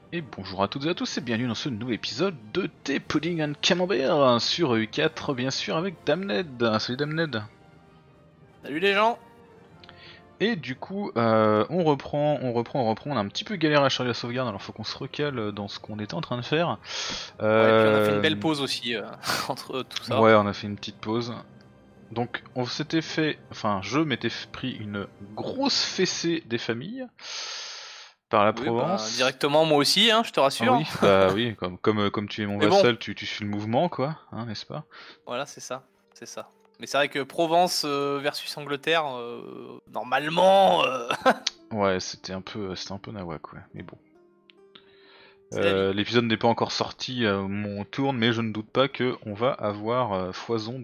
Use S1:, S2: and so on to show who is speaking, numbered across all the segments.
S1: Et bonjour à toutes et à tous et bienvenue dans ce nouvel épisode de Thé Pudding and Camembert sur EU4 bien sûr avec Damned. Salut Damned.
S2: Salut les gens.
S1: Et du coup on reprend, on a un petit peu galéré à charger la sauvegarde alors faut qu'on se recale dans ce qu'on était en train de faire.
S2: Ouais, et puis on a fait une
S1: Euh,
S2: belle pause aussi entre tout ça.
S1: Ouais on a fait une petite pause. Donc on s'était fait, enfin je m'étais pris une grosse fessée des familles par la
S2: Oui, bah
S1: Provence.
S2: directement moi aussi, hein, je te
S1: Ah
S2: rassure.
S1: oui, bah oui, comme tu es mon
S2: Mais bon,
S1: vassal, tu suis le mouvement quoi, hein, n'est-ce pas?
S2: voilà, c'est ça, c'est ça. Mais c'est vrai que Provence versus Angleterre, normalement,
S1: Ouais, c'était un peu nawak, ouais. Mais bon.
S2: c'est la vie.
S1: L'épisode n'est pas encore sorti, mon tourne, mais je ne doute pas que on va avoir foison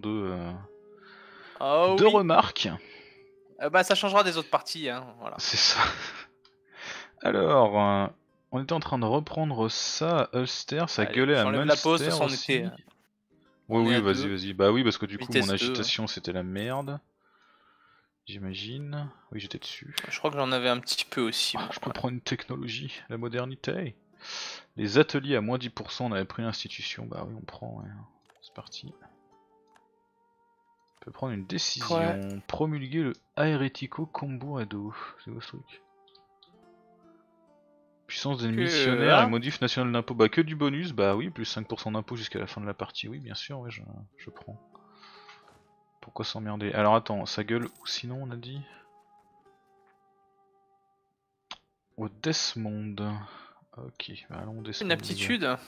S2: Ah
S1: de
S2: oui.
S1: remarques.
S2: Bah ça changera des autres parties, hein, voilà.
S1: C'est ça. Alors, on était en train de reprendre ça à Ulster, ça
S2: Allez,
S1: gueulait à
S2: j'enlève la pause, de
S1: Munster
S2: toute façon
S1: aussi. Oui,
S2: on est
S1: oui,
S2: à
S1: vas-y,
S2: 2,
S1: vas-y. Bah oui, parce que du coup, mon
S2: vitesse 2.
S1: agitation, c'était la merde. J'imagine. Oui, j'étais dessus.
S2: Je crois que j'en avais un petit peu aussi,
S1: Ah,
S2: moi.
S1: je peux
S2: Ouais.
S1: prendre une technologie, la modernité. Les ateliers à moins 10%, on avait pris l'institution. Bah oui, on prend, ouais. C'est parti. On peut prendre une
S2: Ouais.
S1: décision. Promulguer le Aeretico Combo Ado. C'est quoi ce truc? Puissance des missionnaires et
S2: Hein.
S1: modif national d'impôt. Bah que du bonus, bah oui, plus 5% d'impôt jusqu'à la fin de la partie. Oui, bien sûr, ouais, je prends. Pourquoi s'emmerder? Alors attends, ça gueule ou sinon on a dit? Au Desmond. Ok, bah allons au
S2: Une
S1: Desmond les gars.
S2: aptitude.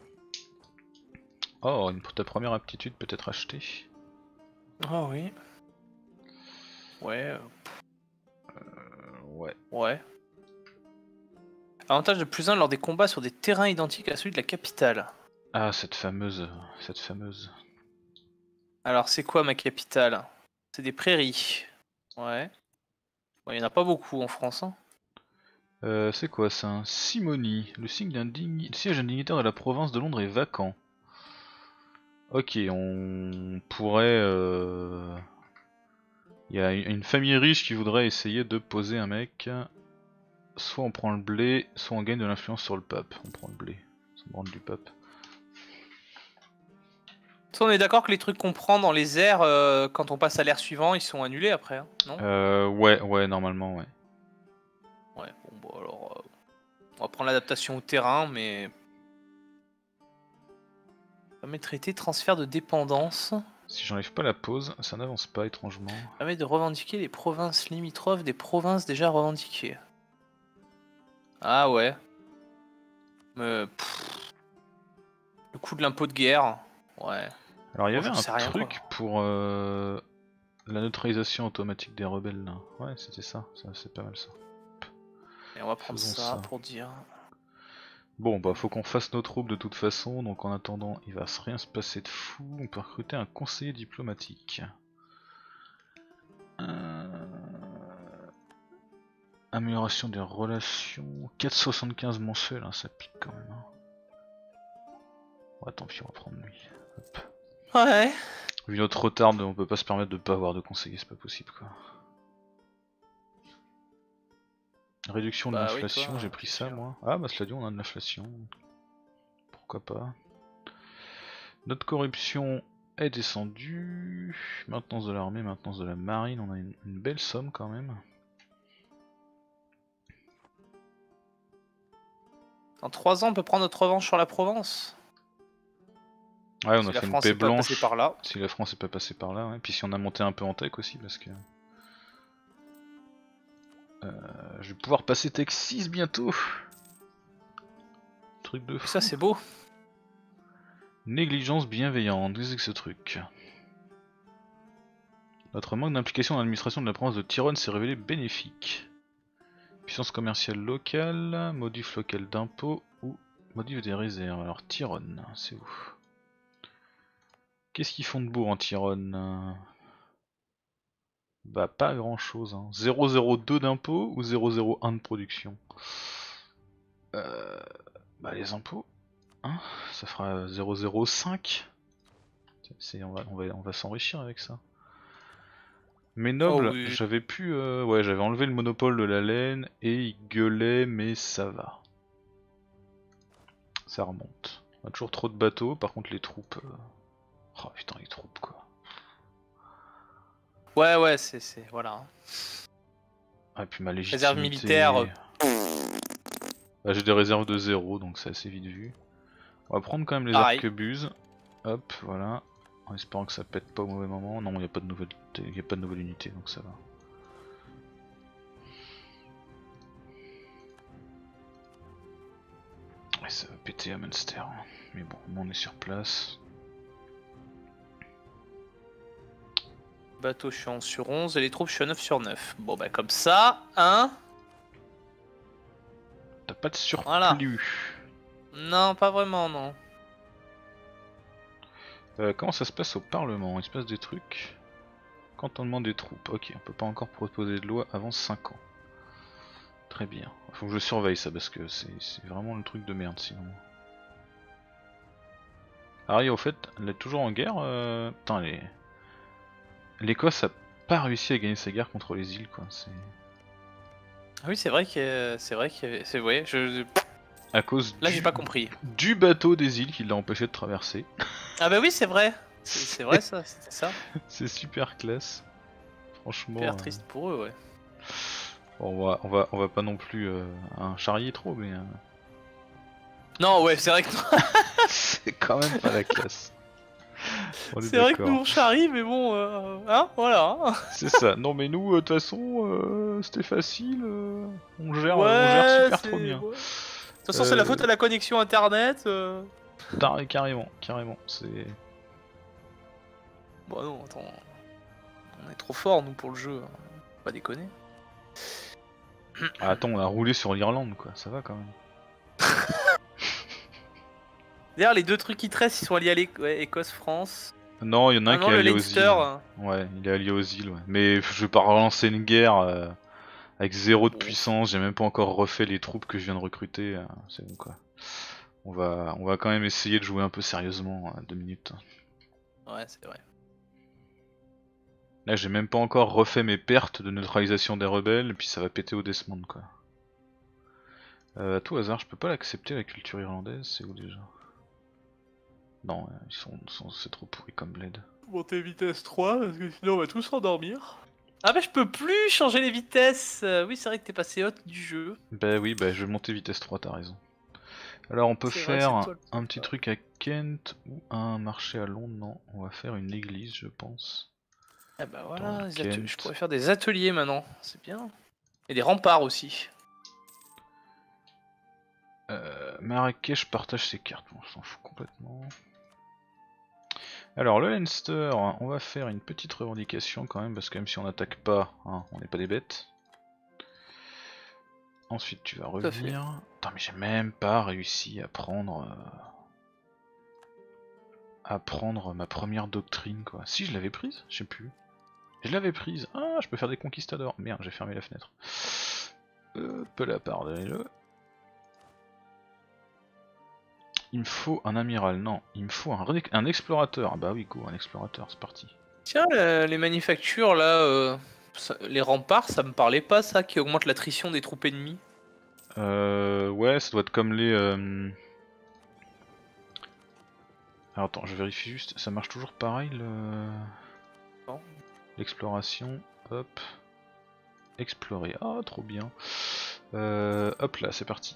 S1: Oh, ta première aptitude peut être achetée.
S2: Ah oui. Ouais.
S1: Ouais.
S2: Ouais. Avantage de +1 lors des combats sur des terrains identiques à celui de la capitale.
S1: Ah, cette fameuse. Cette fameuse.
S2: Alors c'est quoi ma capitale? C'est des prairies. Ouais. Bon, il y en a pas beaucoup en France, hein.
S1: C'est quoi ça? Simonie. Le siège d'un dignitaire de la province de Londres est vacant. Ok, on pourrait... Il y a une famille riche qui voudrait essayer de poser un mec. Soit on prend le blé, soit on gagne de l'influence sur le pape. On prend le blé. Ça me rend du pape.
S2: On est d'accord que les trucs qu'on prend dans les airs, quand on passe à l'ère suivant, ils sont annulés après, hein, non?
S1: Ouais, normalement, ouais.
S2: Ouais, bon, bah alors... on va prendre l'adaptation au terrain, mais... Permet de traiter transfert de dépendance.
S1: Si j'enlève pas la pause, ça n'avance pas étrangement.
S2: Permet de revendiquer les provinces limitrophes des provinces déjà revendiquées. Ah ouais. Le coût de l'impôt de guerre. Ouais.
S1: Alors il y
S2: Bon,
S1: avait
S2: j'en
S1: un
S2: sais rien, quoi.
S1: truc pour la neutralisation automatique des rebelles là. Ouais, c'était ça, c'est pas mal ça.
S2: Et on va prendre
S1: Faisons
S2: ça
S1: ça.
S2: pour dire...
S1: Bon bah faut qu'on fasse nos troupes de toute façon, donc en attendant il va rien se passer de fou, on peut recruter un conseiller diplomatique. Amélioration des relations, 4,75 mensuel, hein, ça pique quand même. Hein. Ouais tant pis on va prendre lui. Hop.
S2: Ouais.
S1: Vu notre retard, on peut pas se permettre de pas avoir de conseiller, c'est pas possible quoi. Réduction de
S2: Bah oui,
S1: l'inflation,
S2: toi,
S1: j'ai pris
S2: c'est
S1: ça
S2: sûr.
S1: moi. Ah bah cela dit on a de l'inflation. Pourquoi pas. Notre corruption est descendue. Maintenance de l'armée, maintenance de la marine, on a une belle somme quand même.
S2: En 3 ans, on peut prendre notre revanche sur la Provence.
S1: Ouais on
S2: Si
S1: a
S2: la
S1: fait une
S2: France
S1: paix
S2: n'est pas passée
S1: blanche.
S2: par là.
S1: Si la France est pas passée par là, ouais. Puis si on a monté un peu en tech aussi parce que... je vais pouvoir passer tech 6 bientôt. Truc de
S2: Et ça,
S1: fou.
S2: c'est beau.
S1: Négligence bienveillante, qu'est-ce que c'est que ce truc? Notre manque d'implication dans l'administration de la province de Tyrone s'est révélé bénéfique. Puissance commerciale locale, modif local d'impôt ou modif des réserves. Alors Tyrone, c'est où? Qu'est-ce qu'ils font de beau en Tyrone? Bah pas grand chose. Hein. 0,02 d'impôt ou 0,01 de production? Bah les impôts, hein, ça fera 0,05. On va s'enrichir avec ça. Mes
S2: Oh
S1: nobles,
S2: oui.
S1: j'avais pu... ouais, j'avais enlevé le monopole de la laine et ils gueulaient, mais ça va. Ça remonte. On a toujours trop de bateaux, par contre les troupes... Oh putain les troupes quoi.
S2: Ouais, c'est... Voilà. Hein.
S1: Ah et puis ma
S2: Réserve
S1: légitimité...
S2: militaire.
S1: Bah, j'ai des réserves de 0 donc c'est assez vite vu. On va prendre quand même les
S2: Pareil.
S1: arquebuses. Hop, voilà. En espérant que ça pète pas au mauvais moment. Non, il n'y a pas de nouvelle unité donc ça va. Ouais, ça va péter à Munster. Mais bon, on est sur place.
S2: Bateau, je suis en 11 sur 11 et les troupes, je suis à 9 sur 9. Bon, bah, comme ça, hein.
S1: T'as pas de surplus.
S2: Voilà. Non, pas vraiment, non.
S1: Comment ça se passe au Parlement? Il se passe des trucs. Cantonnement des troupes. Ok, on peut pas encore proposer de loi avant 5 ans. Très bien. Faut que je surveille ça parce que c'est vraiment le truc de merde sinon. Ah, et au fait, elle est toujours en guerre. Putain, l'Écosse a pas réussi à gagner sa guerre contre les îles quoi.
S2: Ah oui, c'est vrai que c'est vrai.
S1: À cause
S2: Là, j'ai pas compris.
S1: du bateau des îles qui l'a empêché de traverser.
S2: Ah bah oui, c'est vrai. C'est vrai ça, c'était ça.
S1: C'est super classe. Franchement.
S2: Super triste pour eux, ouais.
S1: Bon, on va pas non plus un charrier trop, mais
S2: Non, ouais, c'est vrai que
S1: c'est quand même pas la classe. On est
S2: c'est vrai que nous
S1: d'accord.
S2: on charrie, mais bon, hein, voilà. Hein.
S1: C'est ça. Non mais nous, de toute façon, c'était facile. On gère
S2: Ouais,
S1: super trop
S2: c'est.
S1: bien.
S2: Ouais. De toute façon, c'est la faute à la connexion internet.
S1: Carrément, carrément. C'est.
S2: Bon, non, attends. On est trop fort, nous, pour le jeu. Hein. Faut pas déconner.
S1: Ah, attends, on a roulé sur l'Irlande, quoi. Ça va quand même.
S2: D'ailleurs, les deux trucs qui te restent, ils sont alliés à Écosse-France.
S1: Non, il y en a un qui est
S2: le
S1: allié aux
S2: Leinster.
S1: îles. Ouais, il est allié aux îles. Ouais. Mais je vais pas relancer une guerre avec 0 de
S2: Bon.
S1: puissance. J'ai même pas encore refait les troupes que je viens de recruter. C'est bon quoi. On va quand même essayer de jouer un peu sérieusement 2 minutes.
S2: Ouais, c'est vrai.
S1: Là, j'ai même pas encore refait mes pertes de neutralisation des rebelles, et puis ça va péter au Desmond quoi. À tout hasard, je peux pas l'accepter la culture irlandaise, c'est où déjà? Non, c'est trop pourri comme bled.
S2: Monter vitesse 3, parce que sinon on va tous s'endormir. Ah bah je peux plus changer les vitesses. Oui, c'est vrai que t'es passé haute du jeu.
S1: Bah oui, bah je vais monter vitesse 3, t'as raison. Alors on peut
S2: C'est vrai,
S1: faire
S2: c'est toi
S1: un petit truc à Kent ou un marché à Londres, non, on va faire une église je pense.
S2: Ah bah
S1: Dans
S2: voilà,
S1: le Kent.
S2: je pourrais faire des ateliers maintenant, c'est bien. Et des remparts aussi.
S1: Marrakech partage ses cartes, bon, on s'en fout complètement. Alors le Leinster, on va faire une petite revendication quand même, parce que même si on n'attaque pas, hein, on n'est pas des bêtes. Ensuite tu vas revenir. Attends mais j'ai même pas réussi à prendre ma première doctrine quoi. Si je l'avais prise, je sais plus. Je l'avais prise. Ah, je peux faire des conquistadors. Merde, j'ai fermé la fenêtre. Hop là, pardonnez-le. Il me faut un amiral. Non, il me faut un explorateur. Ah bah oui, go, un explorateur, c'est parti.
S2: Tiens, les manufactures là, les remparts, ça me parlait pas ça, qui augmente l'attrition des troupes ennemies.
S1: Ouais, ça doit être comme les... Alors attends, je vérifie juste, ça marche toujours pareil l'exploration, hop, explorer, ah trop bien. Hop là, c'est parti.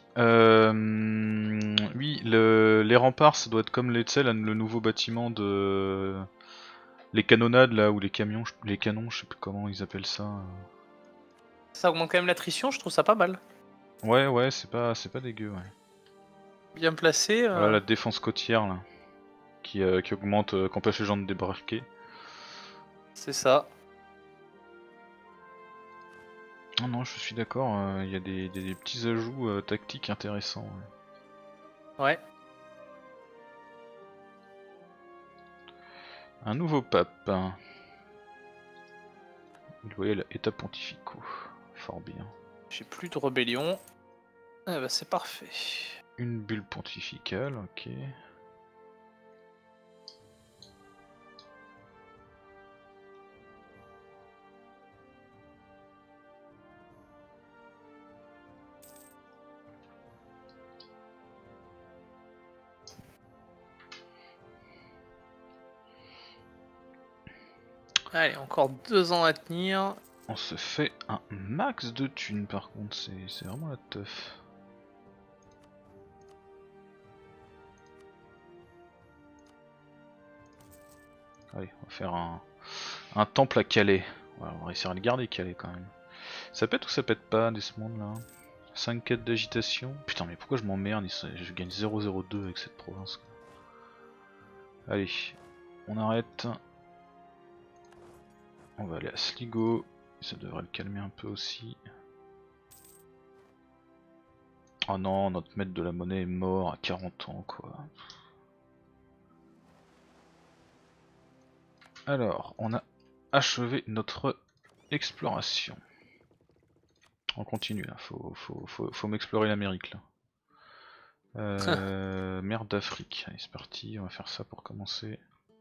S1: Oui, les remparts, ça doit être comme le nouveau bâtiment de... Les canonnades là, ou les canons, je sais plus comment ils appellent ça.
S2: Ça augmente quand même l'attrition, je trouve ça pas mal.
S1: Ouais, c'est pas dégueu, ouais.
S2: Bien placé.
S1: Voilà la défense côtière là, qui augmente, qui empêche les gens de débarquer.
S2: C'est ça.
S1: Non, non, je suis d'accord, il y a des petits ajouts tactiques intéressants.
S2: Ouais.
S1: Un nouveau pape. Loyal état pontificaux. Fort bien.
S2: J'ai plus de rébellion. Eh bah c'est parfait.
S1: Une bulle pontificale, ok.
S2: Allez, encore 2 ans à tenir.
S1: On se fait un max de thunes par contre, c'est vraiment la teuf. Allez, on va faire un temple à Calais. Ouais, on va réussir à le garder Calais quand même. Ça pète ou ça pète pas des ce monde là? 5 quêtes d'agitation. Putain mais pourquoi je m'emmerde, je gagne 0,02 avec cette province. Allez, on arrête. On va aller à Sligo, ça devrait le calmer un peu aussi. Oh non, notre maître de la monnaie est mort à 40 ans quoi. Alors, on a achevé notre exploration. On continue là, faut m'explorer l'Amérique là. Mer d'Afrique, allez c'est parti, on va faire ça pour commencer.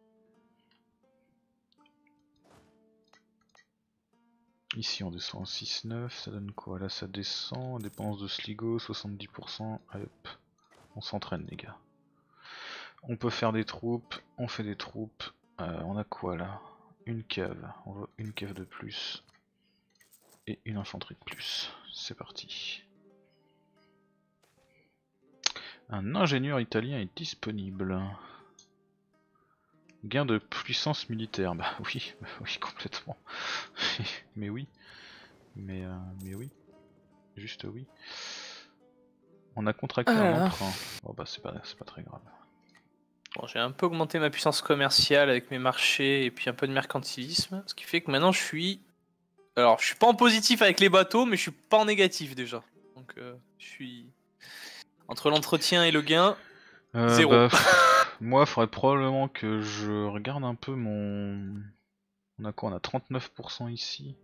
S1: Ici on descend en 6,9, ça donne quoi? Là ça descend, dépense de Sligo, 70%, allez hop, on s'entraîne les gars. On peut faire des troupes, on fait des troupes, on a quoi là? Une cave, on veut une cave de plus. Et une infanterie de plus, c'est parti. Un ingénieur italien est disponible. Gain de puissance militaire, bah oui, complètement. mais oui, mais oui, juste oui. On a contracté un emprunt. Oh bah c'est pas très grave.
S2: Bon, j'ai un peu augmenté ma puissance commerciale avec mes marchés et puis un peu de mercantilisme, ce qui fait que maintenant je suis... Alors je suis pas en positif avec les bateaux, mais je suis pas en négatif déjà. Donc je suis... Entre l'entretien et le gain, 0.
S1: Bah, moi faudrait probablement que je regarde un peu mon... On a quoi? On a 39% ici.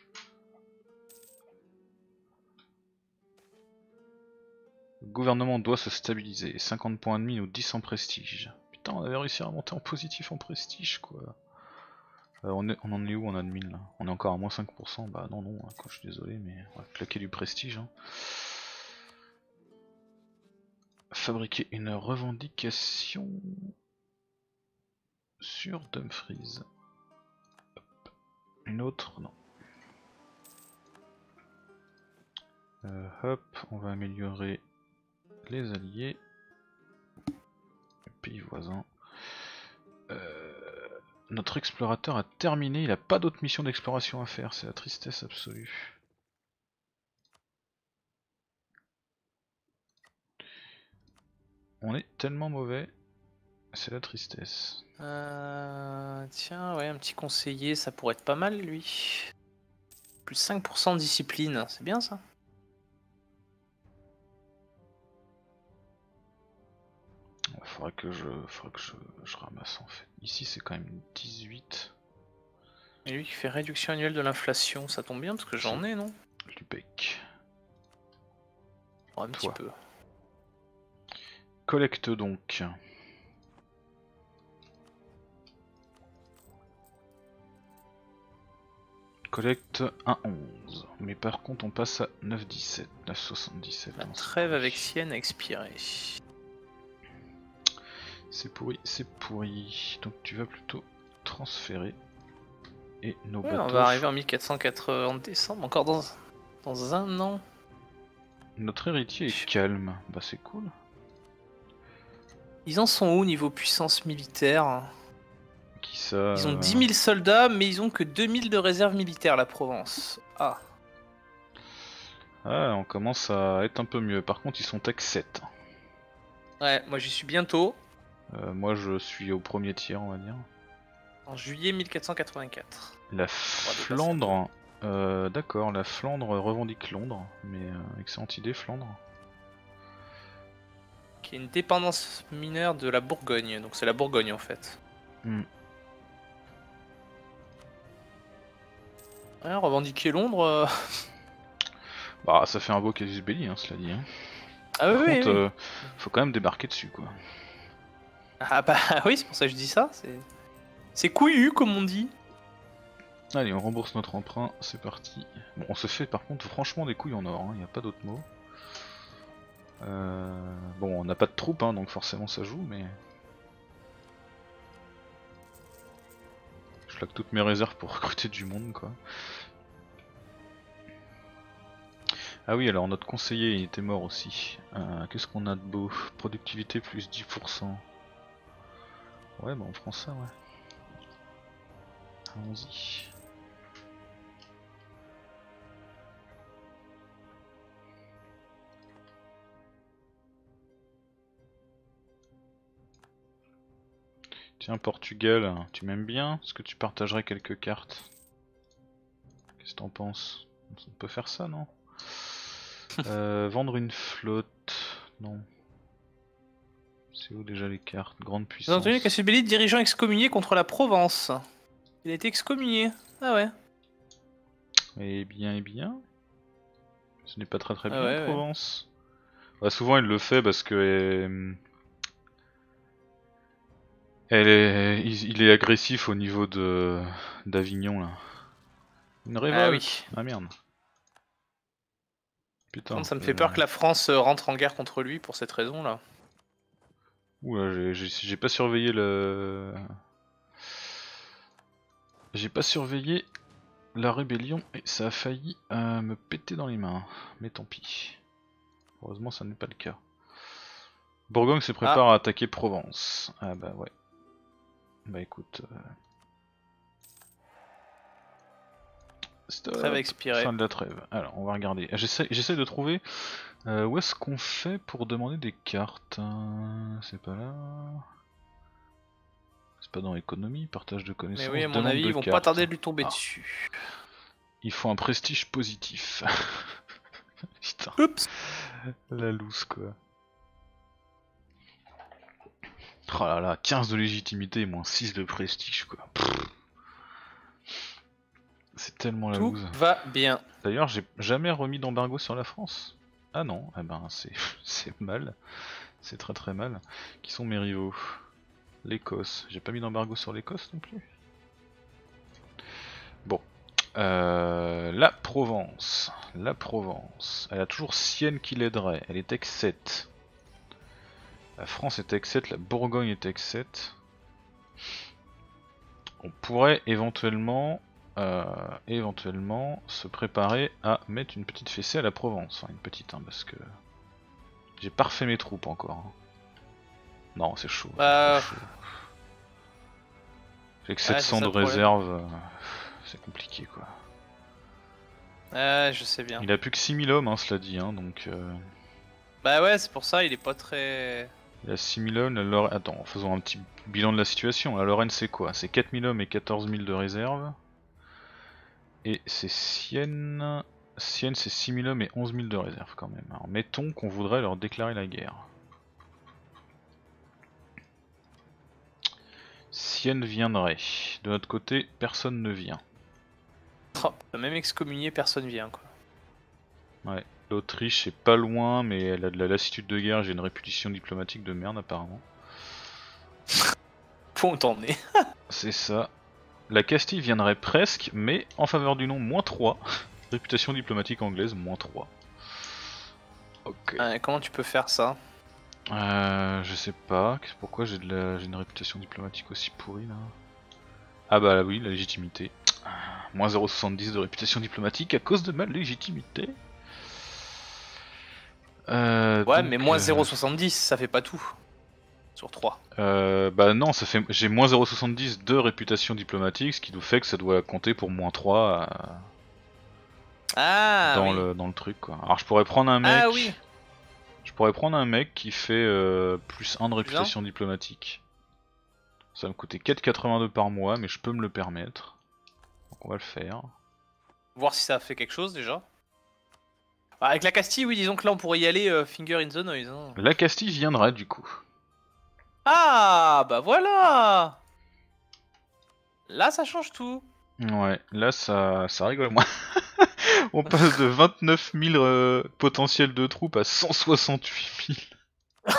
S1: Le gouvernement doit se stabiliser, 50 points de mine ou 10 en prestige. Putain, on avait réussi à monter en positif en prestige quoi. On en est où en admin là? On est encore à moins 5%, bah non, quoi, je suis désolé, mais on va claquer du prestige. Hein. Fabriquer une revendication sur Dumfries. Hop. Une autre, non. Hop, on va améliorer les alliés. Les pays voisins. Notre explorateur a terminé, il n'a pas d'autres missions d'exploration à faire, c'est la tristesse absolue. On est tellement mauvais, c'est la tristesse.
S2: Tiens, ouais, un petit conseiller, ça pourrait être pas mal lui. Plus 5% de discipline, c'est bien ça.
S1: Faudrait que je ramasse en fait. Ici c'est quand même 18.
S2: Et lui qui fait réduction annuelle de l'inflation, ça tombe bien parce que j'en ai, non?
S1: Lubeck.
S2: Oh, un petit peu.
S1: Collecte donc. Collecte 1,11. Mais par contre on passe à 9,17. 9,77.
S2: La trêve avec Sienne a expiré.
S1: C'est pourri, c'est pourri. Donc tu vas plutôt transférer. Et nos bateaux...
S2: On va arriver en 1480 en décembre, encore dans un an.
S1: Notre héritier est calme. Bah c'est cool.
S2: Ils en sont où niveau puissance militaire?
S1: Qui ça?
S2: Ils ont 10 000 soldats, mais ils ont que 2000 de réserve militaire, la Provence. Ah.
S1: Ah, on commence à être un peu mieux. Par contre, ils sont tech 7.
S2: Ouais, moi j'y suis bientôt.
S1: Moi, je suis au premier tiers, on va dire.
S2: En juillet 1484.
S1: La Flandre... D'accord, la Flandre revendique Londres. Mais excellente idée, Flandre.
S2: Qui est une dépendance mineure de la Bourgogne. Donc c'est la Bourgogne en fait. Ouais, revendiquer Londres...
S1: Bah, ça fait un beau casus belli, hein, cela dit. Hein.
S2: Ah
S1: Par
S2: oui,
S1: contre,
S2: oui.
S1: faut quand même débarquer dessus, quoi.
S2: Ah bah oui, c'est pour ça que je dis ça. C'est couillu, comme on dit.
S1: Allez, on rembourse notre emprunt, c'est parti. Bon, on se fait par contre franchement des couilles en or, il n'y a pas d'autre mot. Bon, on n'a pas de troupes, hein, donc forcément ça joue, mais... Je flaque toutes mes réserves pour recruter du monde quoi. Ah oui, alors notre conseiller il était mort aussi. Qu'est-ce qu'on a de beau? Productivité plus 10%. Ouais, bah on prend ça, ouais. Allons-y. Tiens, Portugal, tu m'aimes bien? Est-ce que tu partagerais quelques cartes? Qu'est-ce que t'en penses? On peut faire ça, non? Vendre une flotte. Non. C'est où déjà les cartes? Grande
S2: Vous avez
S1: puissance.
S2: entendu Cassius dirigeant excommunié contre la Provence. Il a été excommunié. Ah ouais.
S1: Eh bien, eh bien. Ce n'est pas très
S2: Ah
S1: bien,
S2: ouais, ouais.
S1: Provence. Bah, souvent, il le fait parce que il est agressif au niveau de d'Avignon là. Une
S2: Ah
S1: révolte.
S2: oui.
S1: Ah merde. Putain.
S2: Ça me fait peur que la France rentre en guerre contre lui pour cette raison là.
S1: Oula, j'ai pas surveillé le. J'ai pas surveillé la rébellion et ça a failli me péter dans les mains. Mais tant pis. Heureusement, ça n'est pas le cas. Bourgogne se prépare à attaquer Provence. Ah bah ouais. Bah écoute. Stop.
S2: Trêve expirée.
S1: Fin de la trêve. Alors, on va regarder. J'essaie de trouver où est-ce qu'on fait pour demander des cartes. C'est pas là. C'est pas dans l'économie, partage de connaissances.
S2: Mais oui, à mon
S1: demande
S2: avis,
S1: de
S2: ils vont pas
S1: cartes.
S2: tarder de lui tomber dessus.
S1: Il faut un prestige positif. Putain.
S2: Oups.
S1: La loose quoi. Oh là là, 15 de légitimité et moins 6 de prestige quoi. C'est tellement la
S2: Tout
S1: loose.
S2: va bien.
S1: D'ailleurs, j'ai jamais remis d'embargo sur la France. Ah non, eh ben c'est mal. C'est très très mal. Qui sont mes rivaux? L'Écosse. J'ai pas mis d'embargo sur l'Écosse non plus. Bon. La Provence. La Provence. Elle a toujours Sienne qui l'aiderait. Elle est ex 7. La France est ex 7, la Bourgogne est ex 7. On pourrait éventuellement se préparer à mettre une petite fessée à la Provence. Enfin, une petite, hein, parce que j'ai pas refait mes troupes encore. Hein. Non, c'est chaud. J'ai que 700 de réserve, c'est compliqué quoi.
S2: Je sais bien.
S1: Il a plus que 6000 hommes, hein, cela dit, hein, donc.
S2: Bah ouais, c'est pour ça, il est pas très.
S1: Il a 6000 hommes, la Lorraine... Attends, faisons un petit bilan de la situation. La Lorraine c'est quoi? C'est 4000 hommes et 14 000 de réserve. Et c'est Sienne... Sienne c'est 6000 hommes et 11 000 de réserve quand même. Alors mettons qu'on voudrait leur déclarer la guerre. Sienne viendrait. De notre côté, personne ne vient.
S2: Oh, même excommunié, personne vient quoi.
S1: Ouais, l'Autriche est pas loin, mais elle a de la lassitude de guerre, j'ai une réputation diplomatique de merde apparemment.
S2: Faut on t'en est.
S1: C'est ça. La Castille viendrait presque, mais en faveur du nom, moins 3. Réputation diplomatique anglaise, moins 3. Ok.
S2: Comment tu peux faire ça?
S1: Je sais pas, pourquoi j'ai une réputation diplomatique aussi pourrie là. Ah bah oui, la légitimité. Moins 0,70 de réputation diplomatique à cause de ma légitimité.
S2: Ouais,
S1: donc,
S2: mais moins 0,70, ça fait pas tout. Sur 3.
S1: Bah non, ça fait j'ai moins 0,70 de réputation diplomatique, ce qui nous fait que ça doit compter pour moins 3 dans le truc quoi. Alors je pourrais prendre un mec.
S2: Ah oui.
S1: Je pourrais prendre un mec qui fait plus 1 de réputation diplomatique. Ça va me coûter 4,82 par mois, mais je peux me le permettre. Donc on va le faire.
S2: Voir si ça fait quelque chose déjà. Bah, avec la Castille, oui, disons que là on pourrait y aller finger in the noise. Hein.
S1: La Castille viendra du coup.
S2: Ah bah voilà. Là ça change tout.
S1: Ouais, là ça rigole moins. On passe de 29 000 potentiels de troupes à 168 000.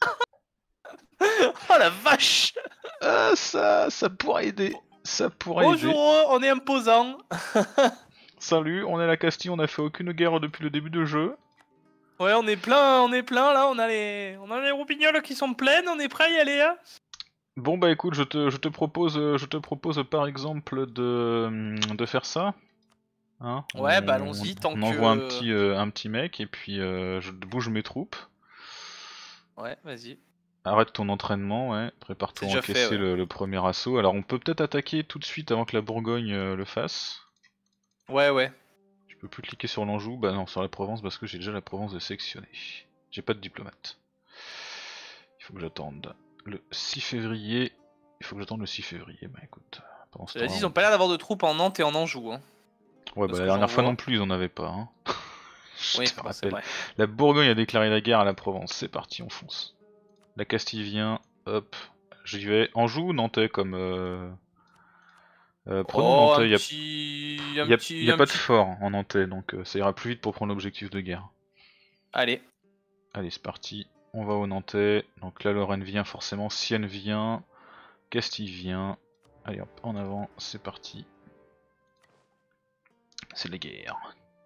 S2: Oh la vache.
S1: Ah ça pourrait aider. Ça pourrait aider.
S2: Bonjour, on est imposant.
S1: Salut, on est la Castille, on a fait aucune guerre depuis le début du jeu.
S2: Ouais, on est plein là, on a les roupignoles qui sont pleines, on est prêt à y aller hein.
S1: Bon bah écoute, je te propose par exemple de faire ça. Hein,
S2: Ouais, bah allons-y, tant
S1: on envoie
S2: que...
S1: un petit mec et puis je bouge mes troupes.
S2: Ouais, vas-y.
S1: Arrête ton entraînement, ouais.
S2: C'est
S1: Prépare-toi à
S2: déjà fait,
S1: encaisser
S2: ouais.
S1: le premier assaut. Alors on peut peut-être attaquer tout de suite avant que la Bourgogne le fasse.
S2: Ouais, ouais.
S1: Je peux plus cliquer sur l'Anjou, bah non, sur la Provence parce que j'ai déjà la Provence de sélectionner. J'ai pas de diplomate. Il faut que j'attende le 6 février. Il faut que j'attende le 6 février, bah écoute. Pendant ce
S2: Cela dit,
S1: temps-là,
S2: ils ont pas l'air d'avoir de troupes en Nantes et en Anjou, hein.
S1: ouais,
S2: De
S1: bah
S2: ce
S1: la
S2: que j'en
S1: dernière fois non
S2: vois.
S1: plus, ils en avaient pas. Hein. Je
S2: Oui,
S1: te
S2: bon, c'est
S1: rappelle.
S2: vrai.
S1: La Bourgogne a déclaré la guerre à la Provence. C'est parti, on fonce. La Castille vient. Hop. J'y vais. Anjou ou Nantais comme. Prenons
S2: Oh,
S1: Nantais. Y a
S2: un
S1: pas de
S2: petit...
S1: fort en Nantais, donc ça ira plus vite pour prendre l'objectif de guerre.
S2: Allez.
S1: Allez, c'est parti. On va au Nantais. Donc la Lorraine vient forcément. Sienne vient. Castille vient. Allez hop, en avant, c'est parti. C'est la guerre.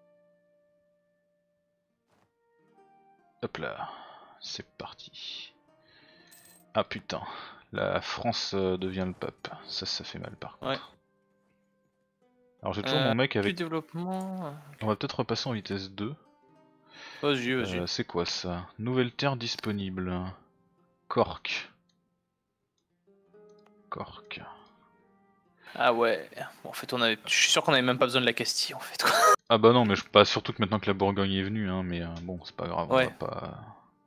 S1: Hop là. C'est parti. Ah putain. La France devient le pape. Ça fait mal par
S2: Ouais.
S1: contre. Alors j'ai toujours mon mec
S2: Plus
S1: avec...
S2: de développement...
S1: On va peut-être repasser en vitesse 2.
S2: Vas-y, vas-y.
S1: C'est quoi ça? Nouvelle terre disponible. Cork. Cork.
S2: Ah ouais. Bon, en fait, je suis sûr qu'on avait même pas besoin de la Castille, en fait.
S1: Ah bah non, mais pas surtout que maintenant que la Bourgogne est venue, hein, mais bon, c'est pas grave, on va
S2: Ouais,
S1: pas...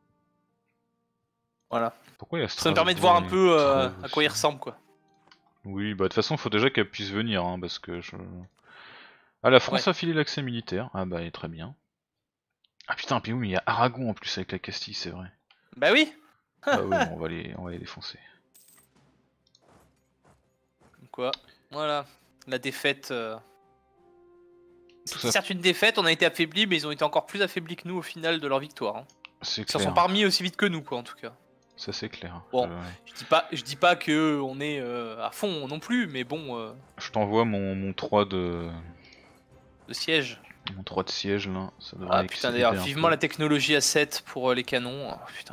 S2: voilà.
S1: Pourquoi il y a
S2: Ça me permet de voir
S1: Strasbourg
S2: un
S1: et
S2: peu
S1: Trèves
S2: à quoi il
S1: aussi?
S2: ressemble, quoi.
S1: Oui, bah de toute façon, faut déjà qu'elle puisse venir, hein, parce que je... Ah, la France
S2: Ouais.
S1: a filé l'accès militaire. Ah bah, très bien. Ah putain, puis oui, mais il y a Aragon en plus avec la Castille, c'est vrai.
S2: Bah oui.
S1: Bah oui, bon, on va les défoncer.
S2: Comme quoi. Voilà. La défaite...
S1: Tout
S2: C'était
S1: ça,
S2: certes une défaite, on a été affaiblis, mais ils ont été encore plus affaiblis que nous au final de leur victoire, hein.
S1: c'est
S2: Ils s'en sont
S1: clair.
S2: pas remis aussi vite que nous, quoi, en tout cas.
S1: Ça c'est clair.
S2: Bon, je dis pas que on est à fond non plus, mais bon,
S1: Je t'envoie mon 3 de...
S2: le siège.
S1: Mon 3 de siège là, ça
S2: Ah
S1: devrait
S2: putain, d'ailleurs,
S1: aider un
S2: vivement
S1: peu.
S2: la technologie A7 pour les canons. Ah, putain.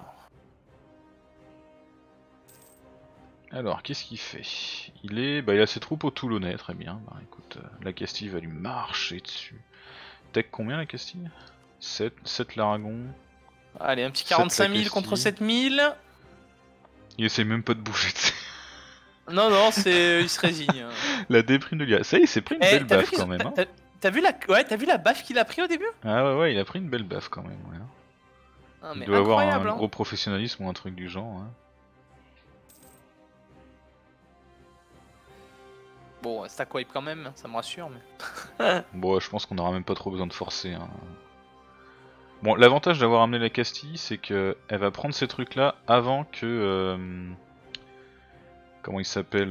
S1: Alors, qu'est-ce qu'il fait? Il a ses troupes au Toulonnais, très bien. Bah écoute, la Castille va lui marcher dessus. Tech combien la Castille? 7 l'Aragon,
S2: Allez, un petit
S1: 7 la
S2: 45 000 contre
S1: Castille.
S2: 7 000.
S1: Il essaie même pas de bouger, tu sais.
S2: Non, non, il se résigne, hein.
S1: La déprime de l'IA. Ça y est, il s'est pris une
S2: Eh,
S1: belle baffe quand même, hein.
S2: t'as vu la, ouais, t'as vu la baffe qu'il a pris au début?
S1: Ah ouais, ouais, il a pris une belle baffe quand même, ouais.
S2: Ah,
S1: Il
S2: mais
S1: doit avoir un
S2: incroyable, hein.
S1: gros professionnalisme ou un truc du genre, hein.
S2: Bon, stack wipe quand même, ça me rassure, mais.
S1: Bon, je pense qu'on aura même pas trop besoin de forcer, hein. Bon, l'avantage d'avoir amené la Castille, c'est que elle va prendre ces trucs-là avant que... comment il s'appelle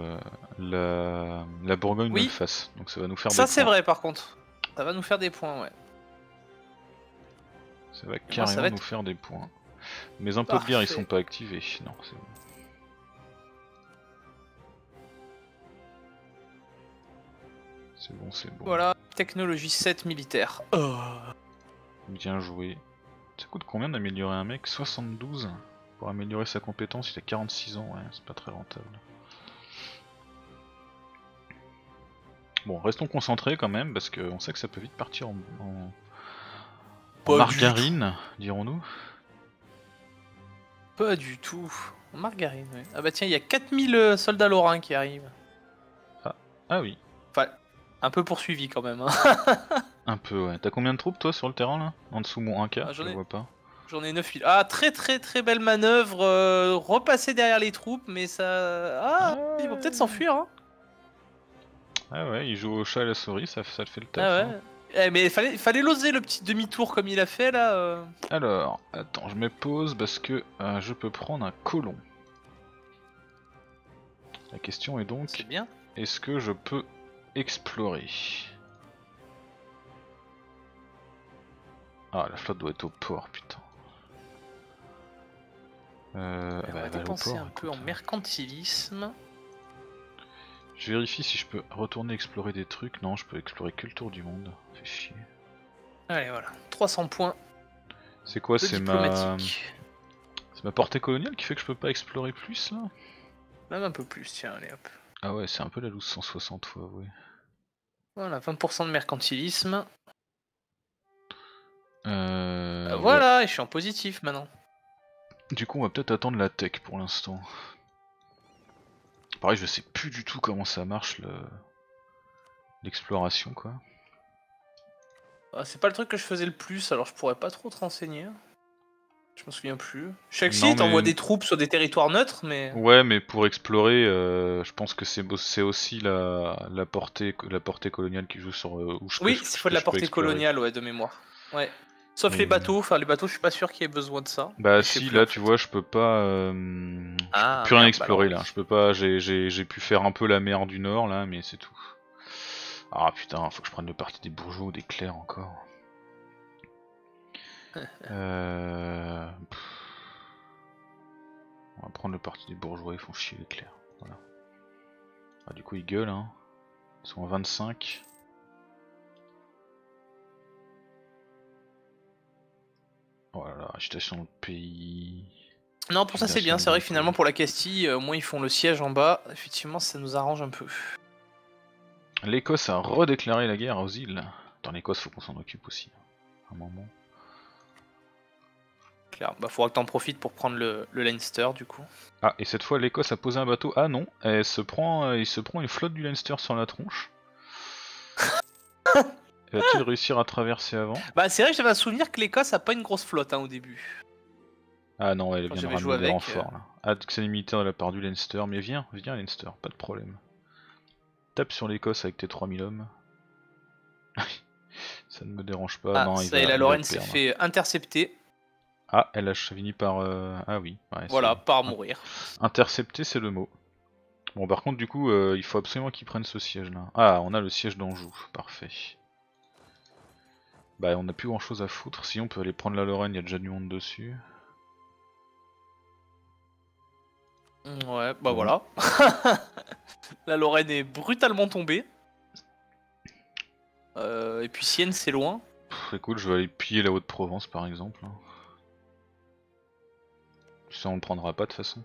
S1: la Bourgogne ne le
S2: Oui,
S1: fasse. Donc ça va nous faire des
S2: ça c'est
S1: points.
S2: vrai par contre. Ça va nous faire des points, ouais.
S1: Ça va
S2: Et moi, ça va
S1: carrément nous
S2: être
S1: faire des points. Mes impôts de guerre ils sont
S2: parfait.
S1: pas activés. Non, c'est bon. C'est bon, c'est bon.
S2: Voilà, technologie 7 militaire. Oh.
S1: Bien joué. Ça coûte combien d'améliorer un mec? 72 pour améliorer sa compétence, il a 46 ans, ouais, c'est pas très rentable. Bon, restons concentrés quand même, parce qu'on sait que ça peut vite partir en
S2: Pas du tout.
S1: margarine, dirons-nous.
S2: Pas du tout. Margarine, ouais. Ah bah tiens, il y a 4000 soldats lorrains qui arrivent.
S1: Ah oui,
S2: Enfin, un peu poursuivis quand même, hein.
S1: un peu, ouais. T'as combien de troupes toi sur le terrain là? En dessous mon 1K,
S2: Ah,
S1: je le vois pas.
S2: J'en ai 9000. Ah, très très très belle manœuvre. Repasser derrière les troupes, mais ça... Ah, ils vont peut-être s'enfuir, hein.
S1: Ah ouais, il joue au chat et la souris, ça le fait le taf.
S2: Ah
S1: Hein.
S2: ouais. Eh, mais fallait l'oser le petit demi-tour comme il a fait là.
S1: Alors, attends, je me pose parce que je peux prendre un colon. La question est donc,
S2: C'est bien.
S1: est-ce que je peux explorer? Ah, la flotte doit être au port, putain.
S2: On
S1: Bah,
S2: va
S1: elle va aller au
S2: dépenser
S1: port,
S2: un peu en
S1: écoute.
S2: mercantilisme.
S1: Je vérifie si je peux retourner explorer des trucs. Non, je peux explorer que le tour du monde. Fait chier.
S2: Allez, voilà. 300 points
S1: C'est quoi?
S2: de
S1: C'est ma...
S2: diplomatique.
S1: C'est ma portée coloniale qui fait que je peux pas explorer plus là?
S2: Même un peu plus, tiens, allez hop.
S1: Ah ouais, c'est un peu la loose 160 fois, ouais.
S2: Voilà, 20% de mercantilisme.
S1: Ouais.
S2: Voilà, et je suis en positif maintenant.
S1: Du coup, on va peut-être attendre la tech pour l'instant. Pareil, je sais plus du tout comment ça marche l'exploration, quoi.
S2: Ah, c'est pas le truc que je faisais le plus, alors je pourrais pas trop te renseigner. Je me souviens plus. Chaque
S1: Non,
S2: site envoie
S1: mais
S2: des troupes sur des territoires neutres, mais...
S1: ouais, mais pour explorer, je pense que c'est aussi la portée coloniale qui joue sur où je peux,
S2: Oui, il faut de la
S1: je peux
S2: portée
S1: explorer.
S2: coloniale, ouais, de mémoire. Ouais. Sauf les
S1: Mais
S2: bateaux, enfin les bateaux, je suis pas sûr qu'il y ait besoin de ça.
S1: bah
S2: Mais je sais
S1: si,
S2: plus en
S1: là, tu
S2: fait.
S1: vois, je peux
S2: Ah
S1: plus rien
S2: merde, bah alors
S1: explorer
S2: oui.
S1: là. Je peux pas. J'ai pu faire un peu la mer du Nord là, mais c'est tout. Ah putain, faut que je prenne le parti des bourgeois ou des clercs encore. Pff, on va prendre le parti des bourgeois, ils font chier les clercs. Voilà. Ah, du coup, ils gueulent, hein. Ils sont à 25. Oh là là, agitation dans le pays.
S2: Non, pour ça c'est
S1: Fondation
S2: bien, c'est vrai que
S1: agricole.
S2: finalement pour la Castille, au moins ils font le siège en bas. Effectivement, ça nous arrange un peu.
S1: L'Écosse a redéclaré la guerre aux îles. Dans l'Écosse, faut qu'on s'en occupe aussi. À un moment.
S2: Claire. Bah faudra que t'en profites pour prendre le Leinster du coup.
S1: Ah, et cette fois, l'Écosse a posé un bateau. Ah non, il se prend une flotte du Leinster sur la tronche. Va-t-il réussir à traverser avant?
S2: Bah c'est vrai que j'avais un souvenir que l'Écosse a pas une grosse flotte au début.
S1: Ah non, elle
S2: Quand
S1: vient de
S2: j'avais joué
S1: ramener des
S2: avec.
S1: renforts là. Accès militaire de la part du Leinster, mais viens Leinster, pas de problème. Tape sur l'Écosse avec tes 3000 hommes. Ça ne me dérange pas,
S2: Ah,
S1: non,
S2: ça y est, la
S1: il va
S2: Lorraine s'est
S1: perdre.
S2: fait intercepter.
S1: Ah, elle a fini par... Ah oui, ouais,
S2: Voilà,
S1: c'est...
S2: par mourir.
S1: Intercepter, c'est le mot. Bon, par contre, du coup, il faut absolument qu'ils prennent ce siège là. Ah, on a le siège d'Anjou, parfait. Bah, on a plus grand chose à foutre, si on peut aller prendre la Lorraine, il y a déjà du monde dessus.
S2: Ouais, bah
S1: Bon.
S2: voilà. La Lorraine est brutalement tombée. Et puis Sienne, c'est loin.
S1: Pff, écoute, je vais aller piller la Haute-Provence par exemple. Hein. Ça, on le prendra pas de toute façon.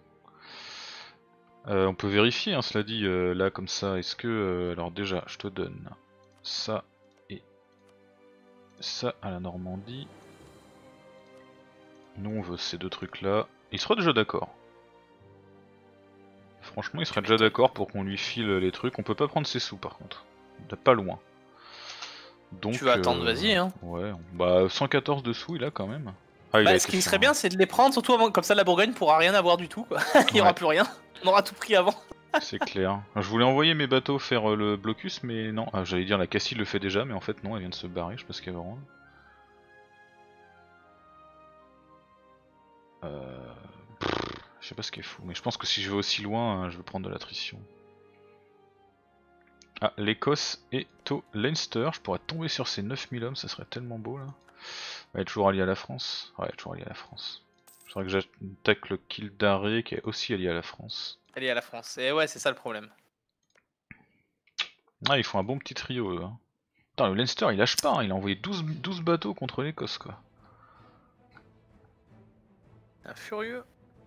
S1: On peut vérifier, hein, cela dit, là comme ça, est-ce que... alors déjà, je te donne ça et ça à la Normandie. Nous on veut ces deux trucs là. Il sera déjà d'accord. Franchement, il sera déjà d'accord pour qu'on lui file les trucs. On peut pas prendre ses sous par contre. On est pas loin. Donc,
S2: Tu vas attendre, vas-y. Hein.
S1: ouais, bah 114 dessous il a quand même. Ah, il a
S2: Bah, ce
S1: été
S2: qui
S1: sur
S2: serait bien, c'est de les prendre, surtout avant, comme ça la Bourgogne pourra rien avoir du tout. Quoi. Il y aura
S1: Ouais.
S2: plus rien. On aura tout pris avant.
S1: C'est clair. Je voulais envoyer mes bateaux faire le blocus, mais non. Ah, j'allais dire la Castille le fait déjà, mais en fait non, elle vient de se barrer, je sais pas ce qu'elle va rendre. Je sais pas ce qu'elle fout, mais je pense que si je vais aussi loin, je vais prendre de l'attrition. Ah, l'Écosse est au Leinster, je pourrais tomber sur ces 9000 hommes, ça serait tellement beau là. Elle est toujours alliée à la France. Ouais, elle est toujours alliée à la France. Je voudrais que j'attaque le Kildare qui est aussi allié à la France.
S2: Allez, à la France. Et ouais, c'est ça le problème.
S1: Ah, ils font un bon petit trio eux. Hein. Putain, le Leinster il lâche pas, hein. Il a envoyé 12 bateaux contre l'Écosse quoi.
S2: Un furieux.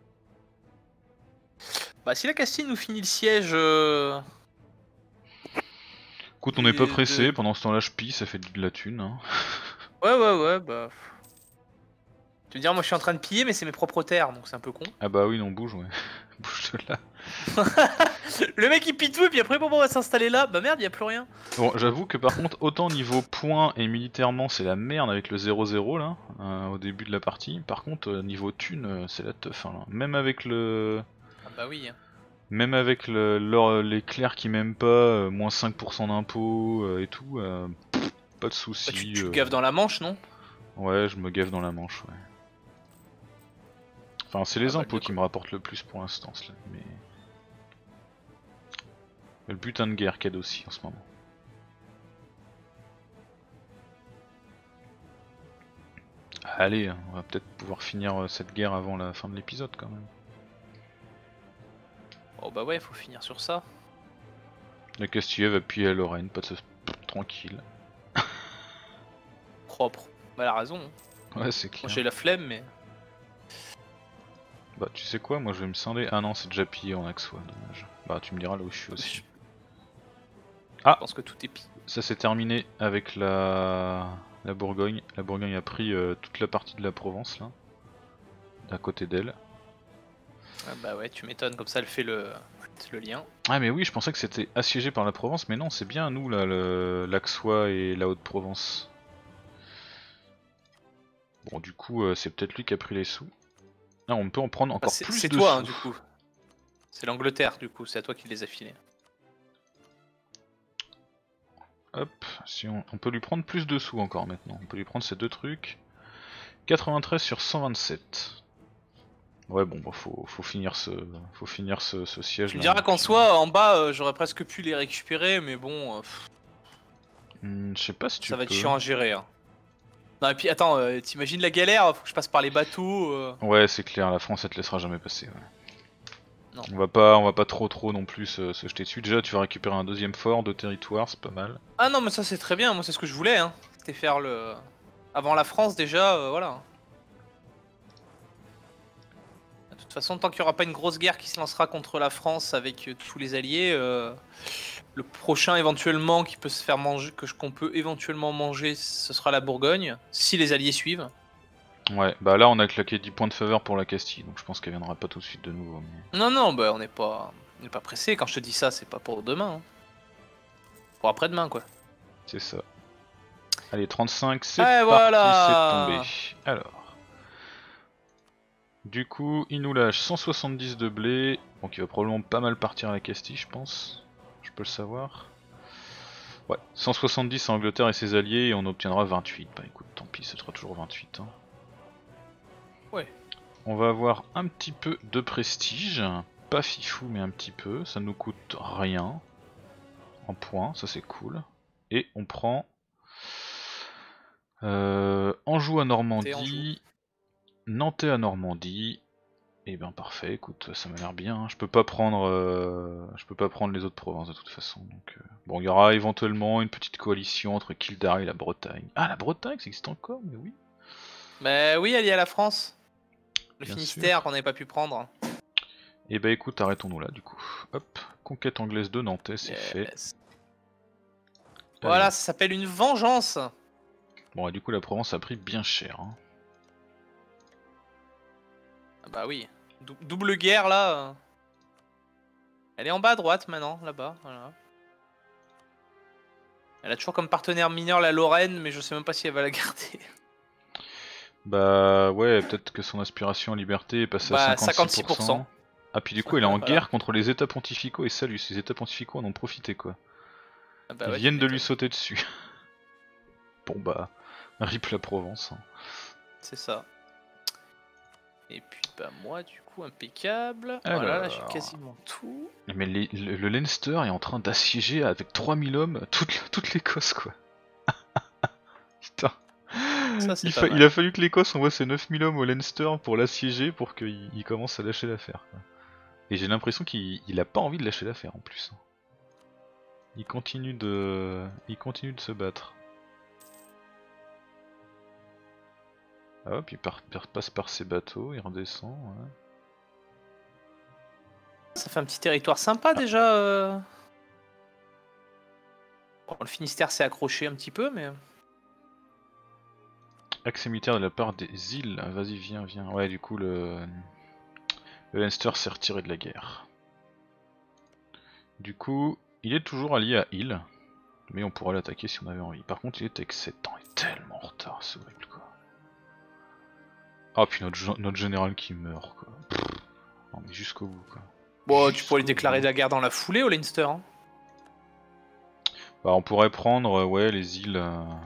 S2: Bah, si la Castille nous finit le siège.
S1: Écoute, on n'est pas pressé, pendant ce temps-là je pille, ça fait de la thune. Hein.
S2: Ouais, bah. Tu veux dire, moi je suis en train de piller, mais c'est mes propres terres, donc c'est un peu con.
S1: Ah bah oui, non, bouge, ouais. Bouge de là.
S2: Le mec il pille tout, et puis après, bon, on va s'installer là. Bah merde, y a plus rien.
S1: Bon, j'avoue que par contre, autant niveau points et militairement, c'est la merde avec le 0-0 là, au début de la partie. Par contre, niveau thune, c'est la teuf. Hein, là. Même avec le.
S2: Ah bah oui.
S1: Même avec les clercs qui m'aiment pas, moins 5% d'impôts et tout, pas de soucis.
S2: Bah, tu te gaves dans la Manche, non?
S1: Ouais, je me gave dans la Manche, ouais. Enfin, c'est les
S2: Ah bah,
S1: impôts qui me rapportent le plus pour l'instant, mais... Le butin de guerre qu'aide aussi en ce moment. Allez, on va peut-être pouvoir finir cette guerre avant la fin de l'épisode quand même.
S2: Oh bah ouais, faut finir sur ça.
S1: La Castille va appuyer à Lorraine, pas de tranquille.
S2: Propre. Bah elle a raison. Hein.
S1: Ouais, c'est clair.
S2: Moi j'ai la flemme, mais.
S1: Bah tu sais quoi, moi je vais me scinder. Ah non, c'est déjà pillé en Axois, dommage. Bah tu me diras là où je suis aussi.
S2: Je
S1: Ah,
S2: pense que tout est pire.
S1: ça s'est terminé avec la Bourgogne. La Bourgogne a pris toute la partie de la Provence là, à côté d'elle.
S2: Ah bah ouais, tu m'étonnes, comme ça elle fait le lien.
S1: Ah mais oui, je pensais que c'était assiégé par la Provence, mais non, c'est bien nous là, l'Axois et la Haute-Provence. Bon du coup, c'est peut-être lui qui a pris les sous. Ah, on peut en prendre
S2: Bah,
S1: encore plus
S2: c'est
S1: de
S2: toi
S1: sous.
S2: hein, du coup. C'est l'Angleterre du coup, c'est à toi qui les a filés.
S1: Hop, si on peut lui prendre plus de sous encore maintenant. On peut lui prendre ces deux trucs. 93 sur 127. Ouais bon bah faut finir ce siège
S2: Tu me
S1: là.
S2: diras qu'en soi, en bas, j'aurais presque pu les récupérer, mais bon,
S1: Je sais pas si tu
S2: ça va être
S1: peux.
S2: chiant à gérer. Hein. Non, et puis attends, t'imagines la galère, faut que je passe par les bateaux.
S1: Ouais c'est clair, la France elle te laissera jamais passer. Ouais.
S2: Non.
S1: On va pas trop non plus se jeter dessus. Déjà tu vas récupérer un deuxième fort de territoire, c'est pas mal.
S2: Ah non, mais ça c'est très bien, moi c'est ce que je voulais. Hein. C'était faire le. Avant la France déjà, voilà. De toute façon, tant qu'il n'y aura pas une grosse guerre qui se lancera contre la France avec tous les alliés, le prochain éventuellement qui peut se faire manger, qu'on peut éventuellement manger, ce sera la Bourgogne, si les alliés suivent.
S1: Ouais, bah là on a claqué 10 points de faveur pour la Castille, donc je pense qu'elle viendra pas tout de suite de nouveau. Mais...
S2: Non, non, bah on n'est pas pressé. Quand je te dis ça, c'est pas pour demain. Hein. Pour après-demain, quoi.
S1: C'est ça. Allez, 35, c'est
S2: Ah,
S1: parti,
S2: voilà.
S1: c'est tombé. Alors. Du coup, il nous lâche 170 de blé. Donc il va probablement pas mal partir à la Castille, je pense. Je peux le savoir. Ouais, 170 à Angleterre et ses alliés, et on obtiendra 28. Bah écoute, tant pis, ce sera toujours 28. Hein.
S2: Ouais.
S1: On va avoir un petit peu de prestige. Pas fifou, mais un petit peu. Ça nous coûte rien. En points, ça c'est cool. Et on prend... Anjou à Normandie. Nantais à Normandie. Et ben parfait, écoute, ça m'a l'air bien. Hein. Je peux pas prendre les autres provinces de toute façon. Donc, bon, il y aura éventuellement une petite coalition entre Kildare et la Bretagne. Ah, la Bretagne, ça existe encore, mais oui.
S2: Bah oui, allié à la France. Le
S1: Bien
S2: Finistère
S1: sûr.
S2: qu'on n'avait pas pu prendre.
S1: Et bah écoute, arrêtons-nous là du coup. Hop, conquête anglaise de Nantais, c'est fait.
S2: Voilà,
S1: Allez.
S2: ça s'appelle une vengeance.
S1: Bon, et du coup, la Provence a pris bien cher. Hein.
S2: Bah oui. Double guerre là. Elle est en bas à droite maintenant, là-bas. Voilà. Elle a toujours comme partenaire mineur la Lorraine, mais je sais même pas si elle va la garder.
S1: Bah ouais, peut-être que son aspiration à liberté est passée à 56%. Ah puis du coup, elle est en
S2: Voilà.
S1: guerre contre les états pontificaux et salut, ces états pontificaux en ont profité quoi.
S2: Ah bah
S1: Ils
S2: ouais,
S1: viennent de lui sauter dessus. Bon bah, rip la Provence. Hein.
S2: c'est ça. Et puis bah moi du coup impeccable.
S1: Alors...
S2: Voilà, là j'ai quasiment tout.
S1: Mais le Leinster est en train d'assiéger avec 3000 hommes toute l'Écosse quoi. Putain.
S2: Ça, pas mal.
S1: Il a fallu que l'Écosse envoie ses 9000 hommes au Leinster pour l'assiéger pour qu'il commence à lâcher l'affaire. Et j'ai l'impression qu'il a pas envie de lâcher l'affaire en plus. Il continue de se battre. Hop, il passe par ses bateaux, il redescend. Ouais.
S2: Ça fait un petit territoire sympa déjà. Bon, le Finistère s'est accroché un petit peu, mais.
S1: Accès militaire de la part des îles. Vas-y, viens. Ouais, du coup, le Leinster s'est retiré de la guerre. Du coup, il est toujours allié à Hill. Mais on pourra l'attaquer si on avait envie. Par contre, il est avec 7 ans. Il est tellement en retard, c'est horrible quoi. Ah, puis notre général qui meurt quoi. Non, mais jusqu'au bout quoi.
S2: Bon, tu pourrais lui déclarer la guerre dans la foulée au Leinster. Hein.
S1: Bah, on pourrait prendre, ouais, les îles.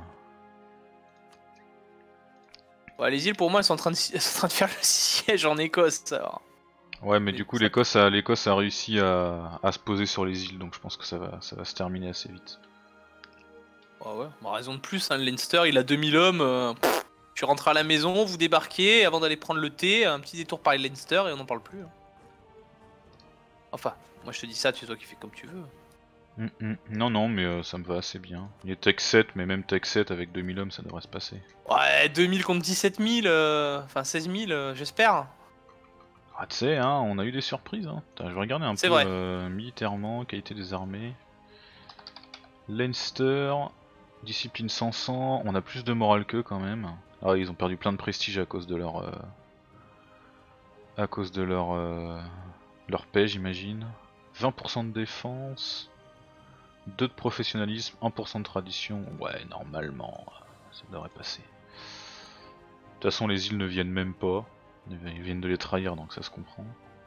S2: Ouais, les îles pour moi elles sont en train de faire le siège en Écosse. Alors.
S1: Ouais, mais du coup, l'Écosse a réussi à se poser sur les îles, donc je pense que ça va se terminer assez vite.
S2: Ouais, bah, raison de plus, hein, le Leinster il a 2000 hommes. Tu rentres à la maison, vous débarquez, avant d'aller prendre le thé, un petit détour par le Leinster et on n'en parle plus. Hein. Enfin, moi je te dis ça, c'est toi qui fais comme tu veux.
S1: Non, mais ça me va assez bien. Il est Tech 7, mais même Tech 7 avec 2000 hommes, ça devrait se passer.
S2: Ouais, 2000 contre 17 000, enfin 16 000, j'espère.
S1: Ah, tu sais, hein, on a eu des surprises. Hein. Putain, je vais regarder un
S2: C'est
S1: peu
S2: vrai.
S1: militairement, qualité des armées. Leinster, discipline 500, on a plus de morale qu'eux quand même. Ah, ils ont perdu plein de prestige à cause de leur paix, j'imagine. 20% de défense, 2 de professionnalisme, 1% de tradition. Ouais, normalement, ça devrait passer. De toute façon, les îles ne viennent même pas. Ils viennent de les trahir, donc ça se comprend.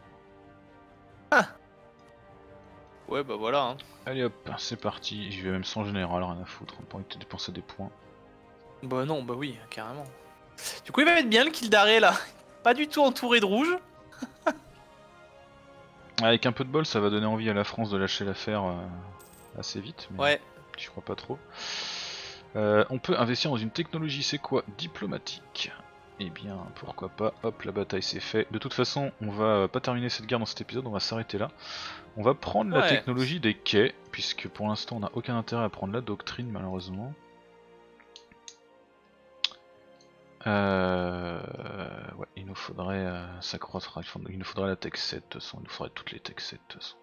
S2: Ouais, bah voilà. Hein.
S1: Allez hop, c'est parti. J'y vais même sans général, rien à foutre. On pas envie de dépenser des points.
S2: Bah non, bah oui, carrément. Du coup, il va être bien le kill d'arrêt là. Pas du tout entouré de rouge.
S1: Avec un peu de bol, ça va donner envie à la France de lâcher l'affaire assez vite, mais
S2: Ouais.
S1: je crois pas trop. On peut investir dans une technologie, c'est quoi? Diplomatique. Eh bien, pourquoi pas. Hop, la bataille c'est fait. De toute façon, on va pas terminer cette guerre dans cet épisode, on va s'arrêter là. On va prendre la
S2: Ouais.
S1: technologie des quais, puisque pour l'instant on n'a aucun intérêt à prendre la doctrine malheureusement. Ouais, il nous faudrait, ça croîtra, il nous faudrait la Tech 7 de toute façon, il nous faudrait toutes les Tech 7 de toute façon.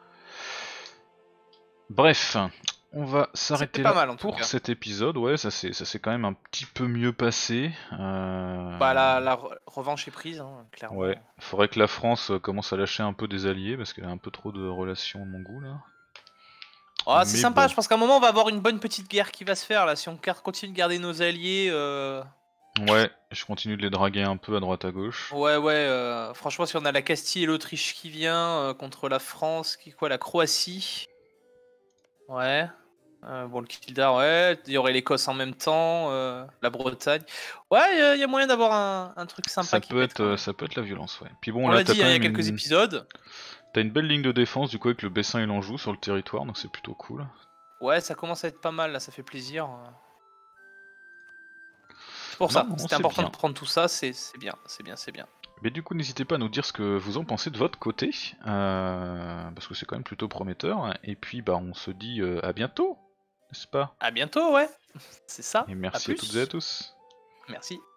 S1: Bref, on va s'arrêter
S2: pas
S1: là
S2: mal, en tout
S1: pour
S2: cas.
S1: cet épisode, ouais ça s'est quand même un petit peu mieux passé.
S2: Bah la revanche est prise, hein, clairement.
S1: Ouais, faudrait que la France commence à lâcher un peu des alliés, parce qu'elle a un peu trop de relations de mon goût là.
S2: Oh, c'est
S1: Mais
S2: sympa,
S1: bon.
S2: je pense qu'à un moment on va avoir une bonne petite guerre qui va se faire là. Si on continue de garder nos alliés.
S1: Ouais, je continue de les draguer un peu à droite à gauche.
S2: Ouais, franchement, si on a la Castille et l'Autriche qui vient contre la France, la Croatie. Ouais. Bon, le Kildare, ouais. Il y aurait l'Écosse en même temps, la Bretagne. Ouais, il y a moyen d'avoir un truc sympa qui pète quand même.
S1: Ça peut être la violence, ouais. Puis bon,
S2: On
S1: là
S2: l'a
S1: t'as
S2: dit,
S1: quand
S2: hein, il y a
S1: même
S2: quelques
S1: une...
S2: épisodes.
S1: T'as une belle ligne de défense du coup avec le Bessin et l'Anjou sur le territoire, donc c'est plutôt cool.
S2: Ouais, ça commence à être pas mal là, ça fait plaisir. C'est pour
S1: Non,
S2: ça,
S1: non,
S2: c'était
S1: c'est
S2: important
S1: bien.
S2: de prendre tout ça, c'est bien, c'est bien, c'est bien.
S1: Mais du coup, n'hésitez pas à nous dire ce que vous en pensez de votre côté, parce que c'est quand même plutôt prometteur. Et puis, bah, on se dit à bientôt, n'est-ce pas?
S2: À bientôt, ouais. C'est ça.
S1: Et
S2: À
S1: merci à toutes et à
S2: plus.
S1: tous.
S2: Merci.